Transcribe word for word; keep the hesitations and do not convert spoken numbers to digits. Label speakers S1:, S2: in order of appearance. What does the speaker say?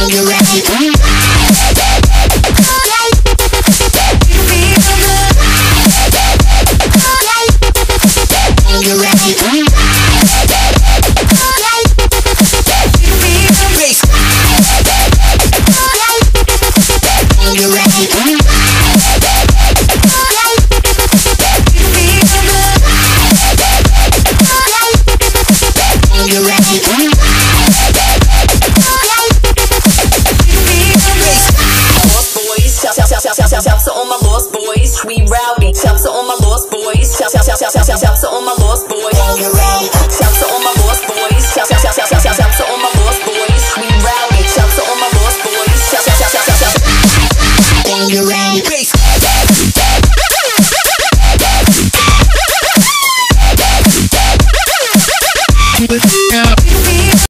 S1: Shouts to all my lost boys, we rowdy. Shouts to all my lost boys. Shouts to all my lost boys.